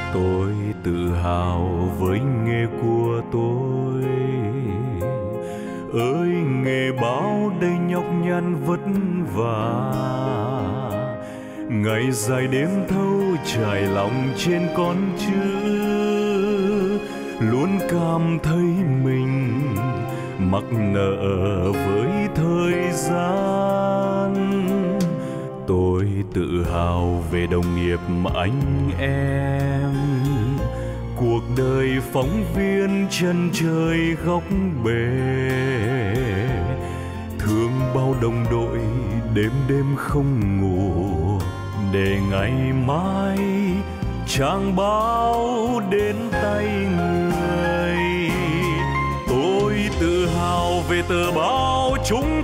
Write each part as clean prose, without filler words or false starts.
Tôi tự hào với nghề của tôi, ơi nghề báo đầy nhọc nhằn vất vả, ngày dài đêm thâu trải lòng trên con chữ, luôn cảm thấy mình mắc nợ với thời gian. Tôi tự hào về đồng nghiệp anh em, cuộc đời phóng viên chân trời góc bể, thương bao đồng đội đêm đêm không ngủ, để ngày mai trang báo đến tay người. Tôi tự hào về tờ báo chúng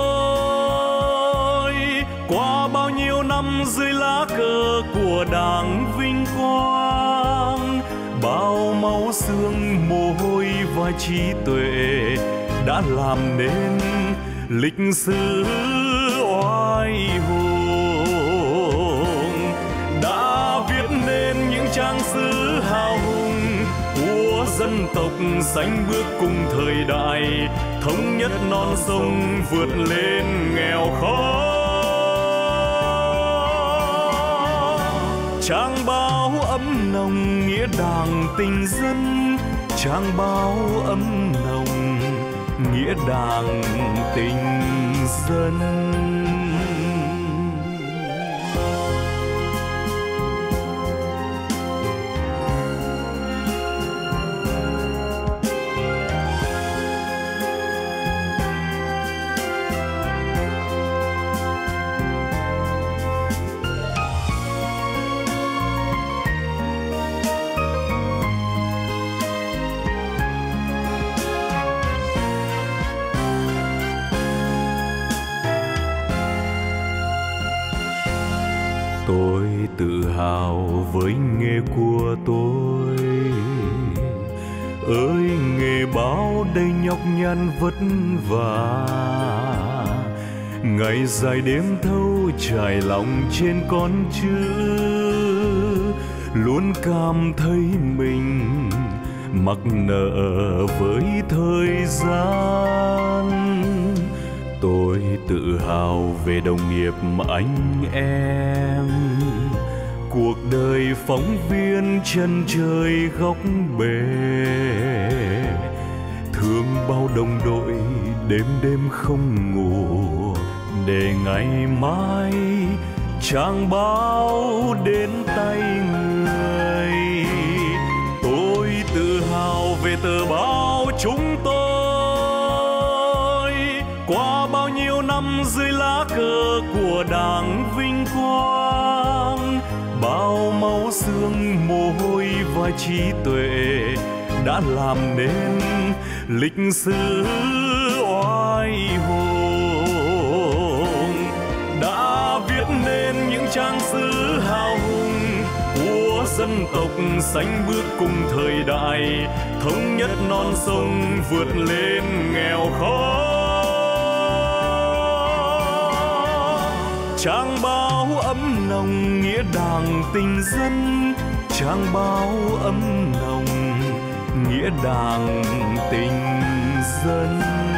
tôi, qua bao nhiêu năm dưới lá cờ của Đảng vinh quang, bao máu xương mồ hôi và trí tuệ đã làm nên lịch sử oai hùng, đã viết nên những trang sử hào hùng của dân tộc sánh bước cùng thời đại, thống nhất non sông vượt lên nghèo khó. Trang báo ấm nồng nghĩa Đảng tình dân, trang báo ấm nồng nghĩa Đảng tình dân. Tôi tự hào với nghề của tôi, ơi nghề báo đầy nhọc nhằn vất vả, ngày dài đêm thâu trải lòng trên con chữ, luôn cảm thấy mình mắc nợ với thời gian. Tôi tự hào về đồng nghiệp anh em, cuộc đời phóng viên chân trời góc bể, thương bao đồng đội đêm đêm không ngủ, để ngày mai trang báo đến tay người. Tôi tự hào về tờ báo chúng tôi, qua bao nhiêu năm dưới lá cờ của Đảng vinh quang, bao máu xương mồ hôi và trí tuệ đã làm nên lịch sử oai hùng, đã viết nên những trang sử hào hùng của dân tộc sánh bước cùng thời đại, thống nhất non sông vượt lên nghèo khó. Trang báo ấm nồng nghĩa Đảng tình dân, trang báo ấm nồng nghĩa Đảng tình dân.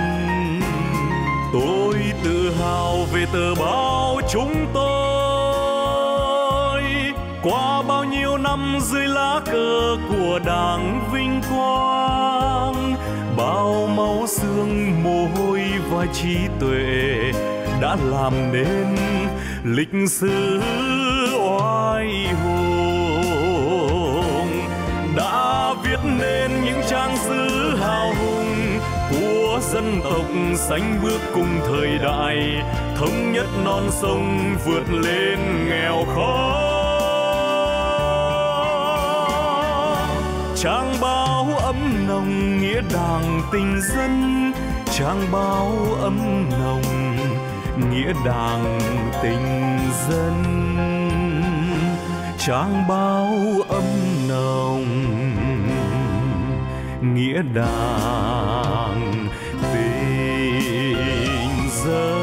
Tôi tự hào về tờ báo chúng tôi, qua bao nhiêu năm dưới lá cờ của Đảng vinh quang, bao máu xương mồ hôi và trí tuệ đã làm nên lịch sử oai hùng, đã viết nên những trang sử hào hùng của dân tộc sánh bước cùng thời đại, thống nhất non sông vượt lên nghèo khó. Trang báo ấm nồng nghĩa Đảng tình dân, trang báo ấm nồng nghĩa Đảng tình dân, trang báo ấm nồng nghĩa Đảng tình dân.